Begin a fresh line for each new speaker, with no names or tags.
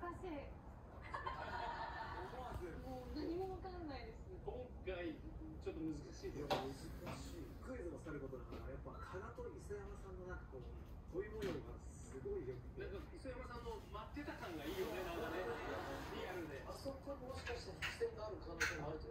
しい。
思わず
もう何もわかんないです。
今回ちょっと難しいです。
難しい。クイズもさることながら、やっぱ加賀と磯山さんのなんかこう恋模様がすごいよくて、
なんか磯山さんの待ってた感がいいよね、なんかね、リアルで。
あそこもしかして伏線がある可能性もあるという